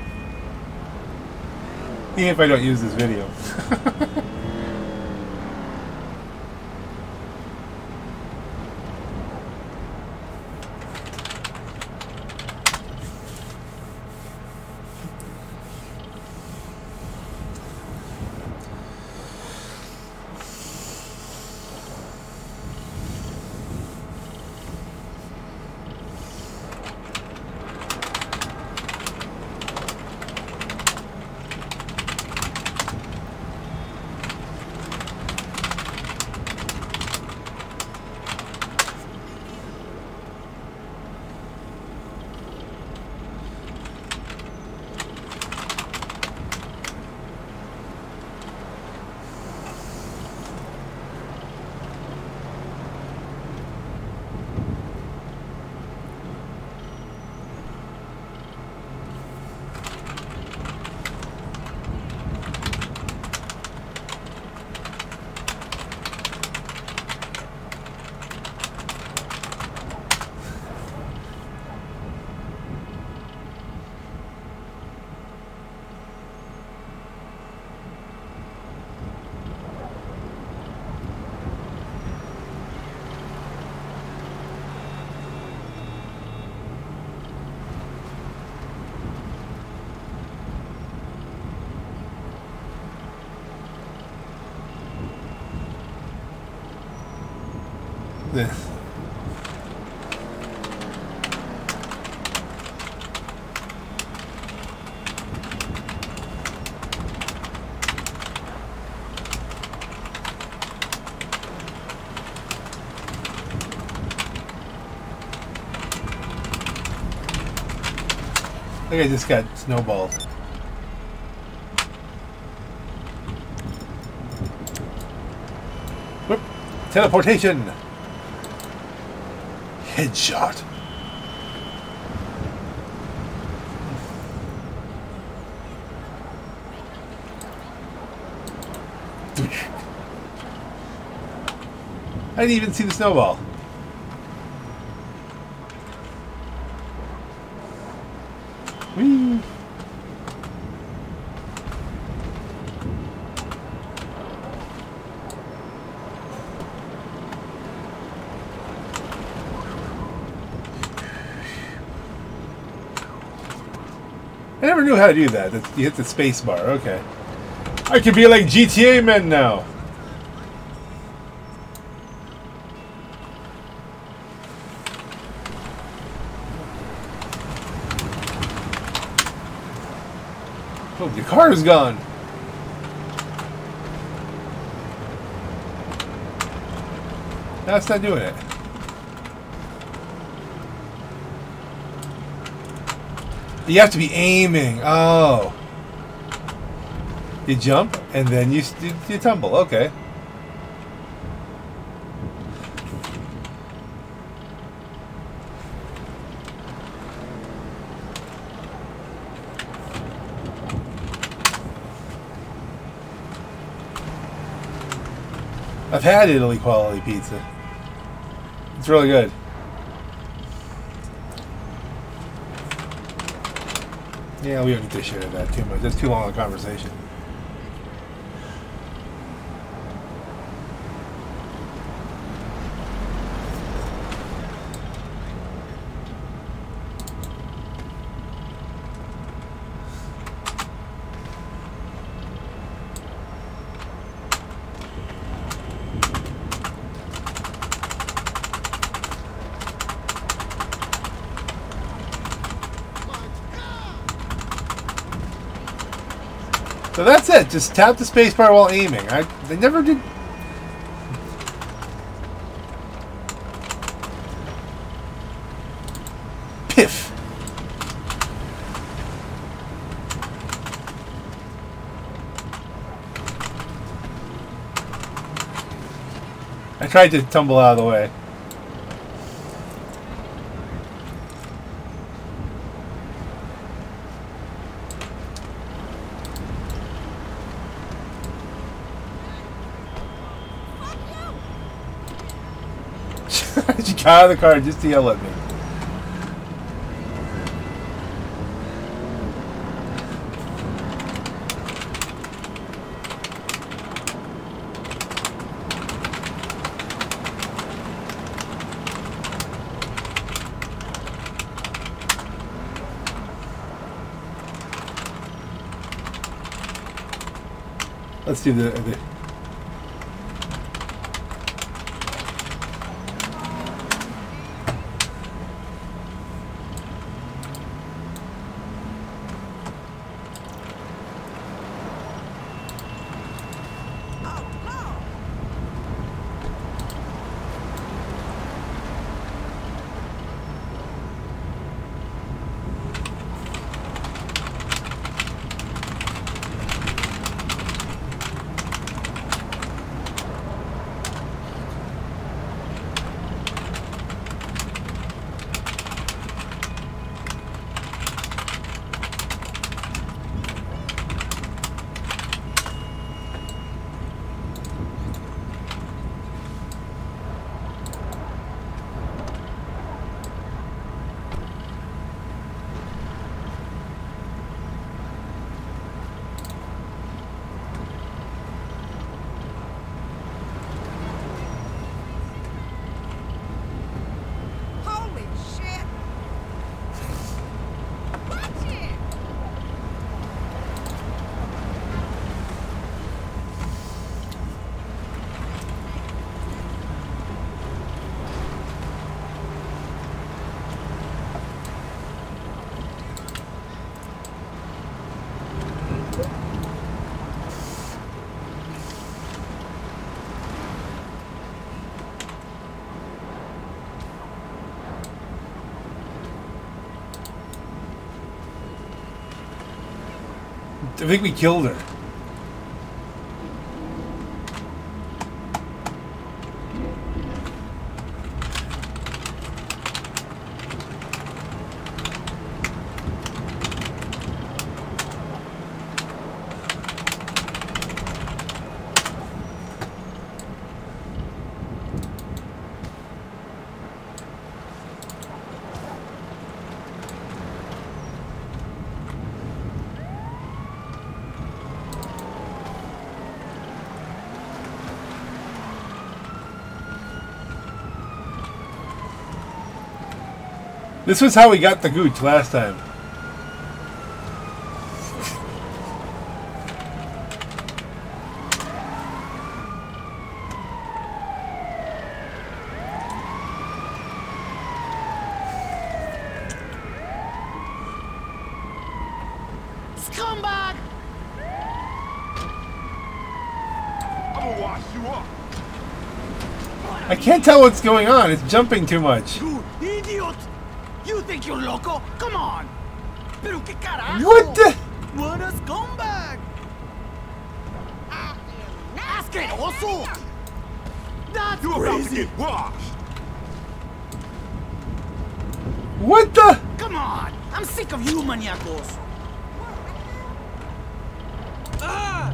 Speaker 1: Even if I don't use this video. I think I just got snowballed. Whoop. Teleportation! Headshot. I didn't even see the snowball. Whee! I never knew how to do that. You hit the space bar. Okay. I can be like GTA men now. Oh, your car is gone. That's not doing it. You have to be aiming. Oh. You jump and then you tumble. Okay. I've had Italy quality pizza. It's really good. Yeah, we don't need to share that too much. That's too long a conversation. So that's it. Just tap the spacebar while aiming. They never did. Piff. I tried to tumble out of the way. She got out of the car just to yell at me. Let's do the
Speaker 3: Holy shit! Watch it!
Speaker 1: I think we killed her. This was how we got the gooch last time.
Speaker 3: Scumbag!
Speaker 7: I'm gonna wash you up.
Speaker 1: I can't tell what's going on. It's jumping too much.
Speaker 3: You idiot! You think you're loco? Come on! Pero qué carajo!
Speaker 1: What the?
Speaker 3: What a scumbag! Asqueroso! That's
Speaker 7: You're about to
Speaker 3: crazy!
Speaker 7: get washed.
Speaker 1: What the?
Speaker 3: Come on! I'm sick of you maniacos! Ah!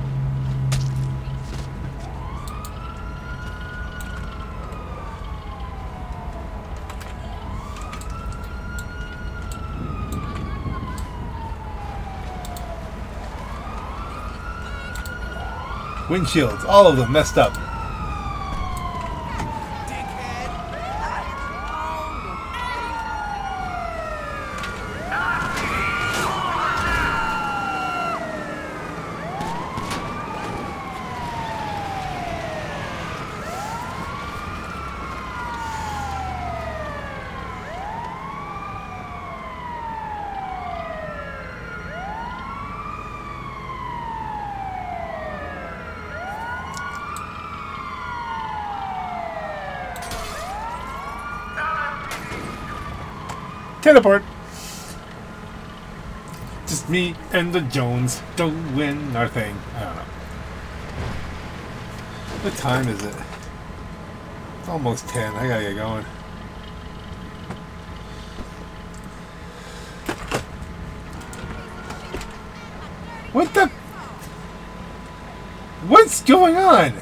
Speaker 1: Windshields, all of them messed up. Teleport. Just me and the Jones doing our thing. I don't know. What time is it? It's almost 10. I gotta get going. What the? What's going on?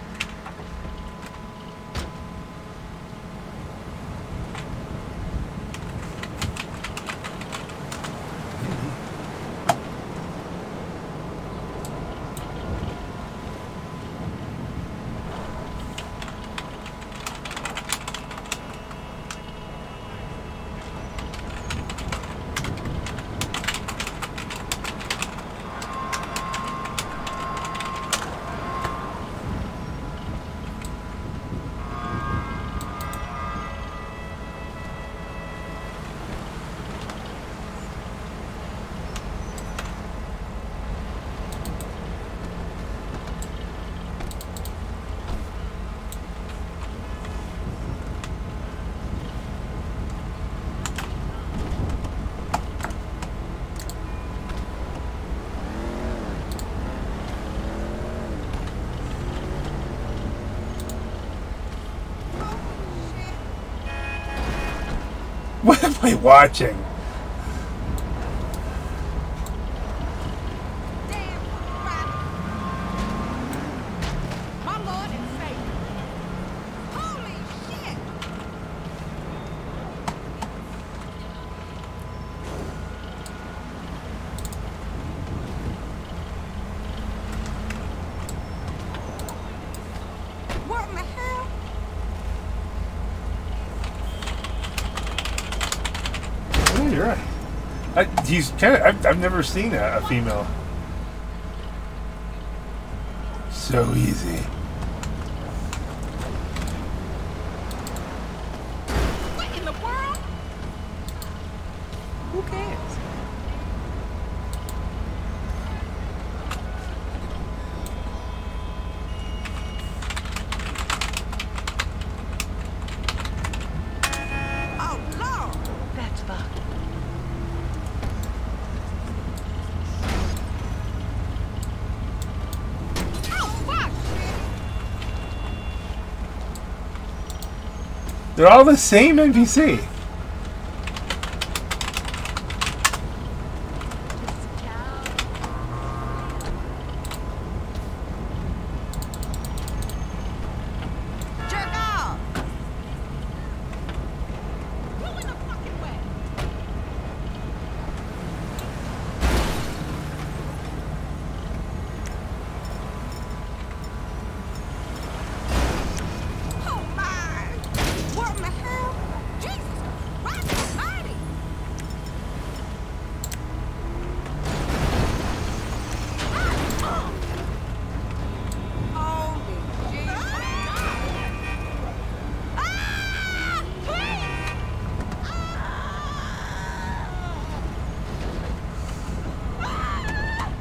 Speaker 1: What am I watching?
Speaker 8: Damn crap. My Lord and Savior. Holy shit. What in the hell?
Speaker 1: Oh, you're right. He's kind of. I've never seen a female so easy.
Speaker 8: What in the world? Who cares? Oh, Lord. That's fine. Oh, fuck.
Speaker 1: They're all the same NPC.
Speaker 8: Jerk off. Who in the fucking way? Oh my! What in the hell? Jesus Christ Almighty! Holy shit! Ah! Please! Ah!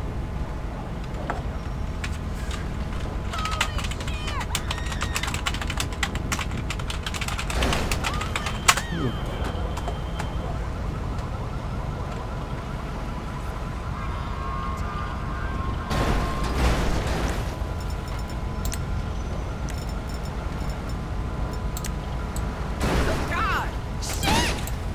Speaker 8: God! Shit!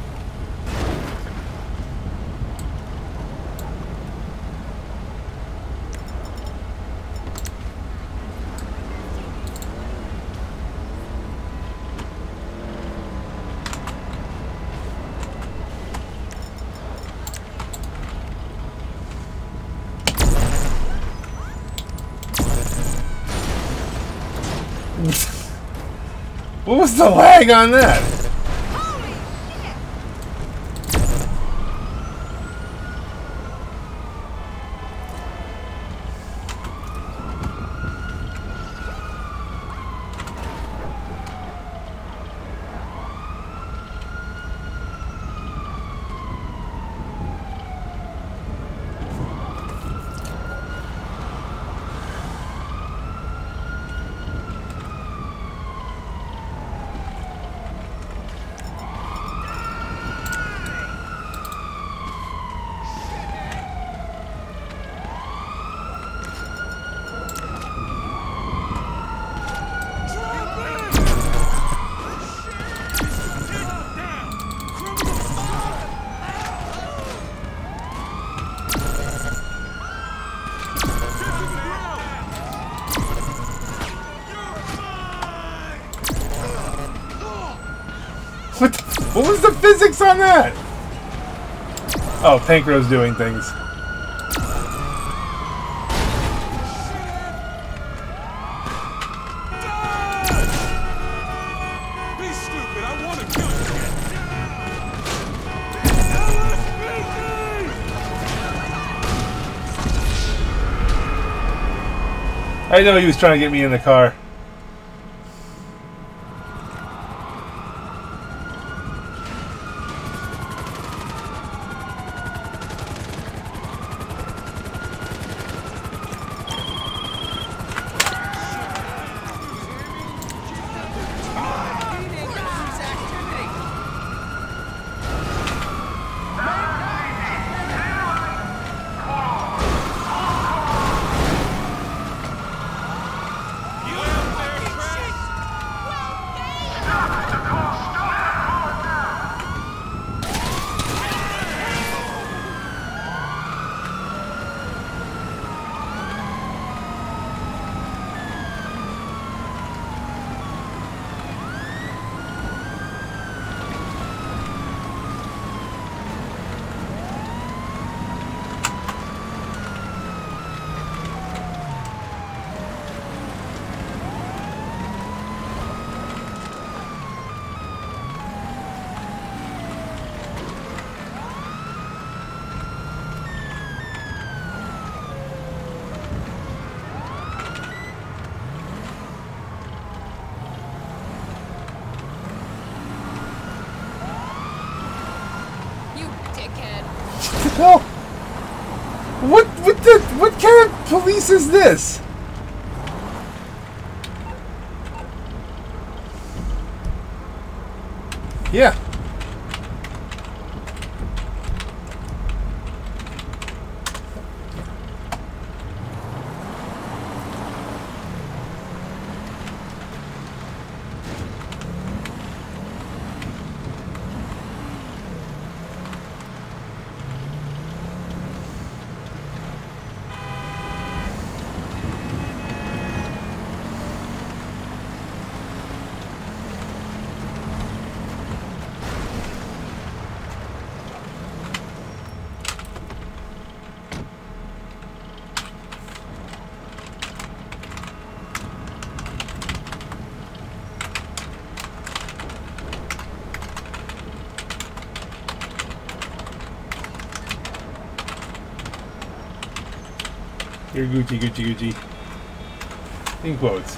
Speaker 1: What was the lag on that?
Speaker 8: Holy shit!
Speaker 1: on that? Oh, Pankro's doing things.
Speaker 7: Be stupid. I want to kill you.
Speaker 1: I know he was trying to get me in the car. No. What kind of police is this? Yeah. You're Gucci, Gucci, Gucci. In quotes.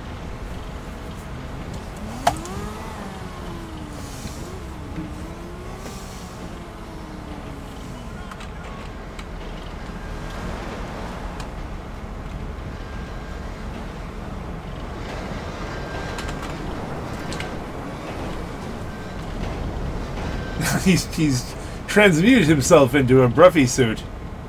Speaker 1: He's transmuted himself into a Bruffy suit.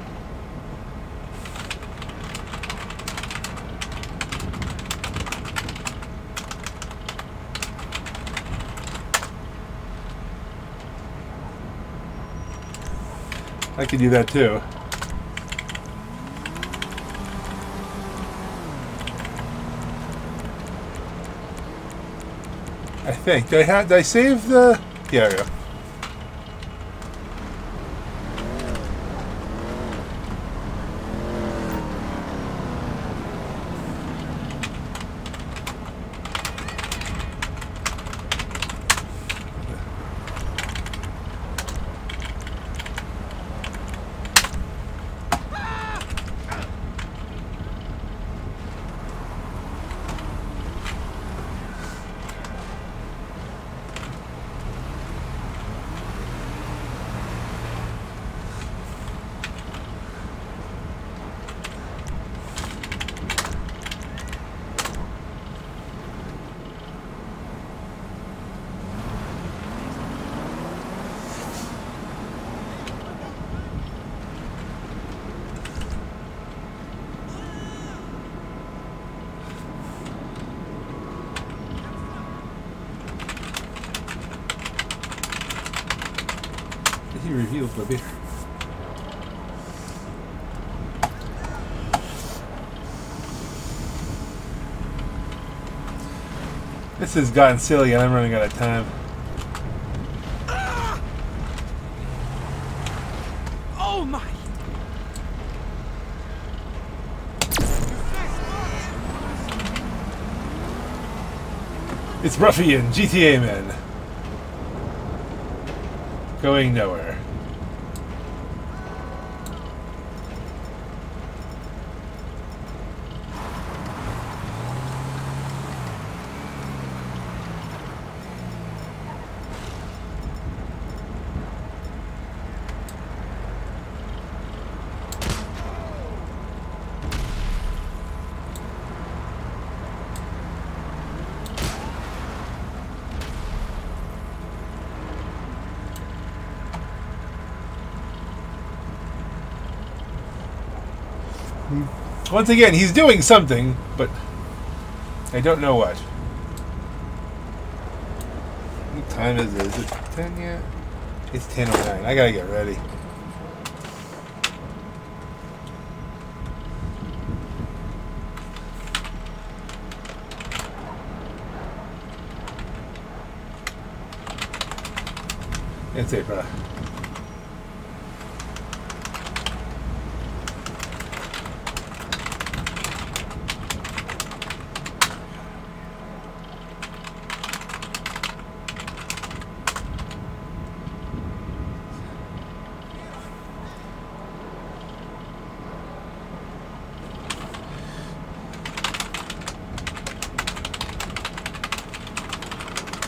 Speaker 1: I could do that too. I think. Did I save the... Yeah, yeah. He revealed the beer. This has gotten silly and I'm running out of time.
Speaker 3: Oh my!
Speaker 1: It's Ruffian, GTA men. Going nowhere. Once again, he's doing something, but I don't know what. What time is it? Is it 10 yet? It's 10:09. I gotta get ready. It's April.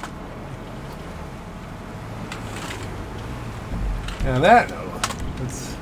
Speaker 1: Now that, no. Let's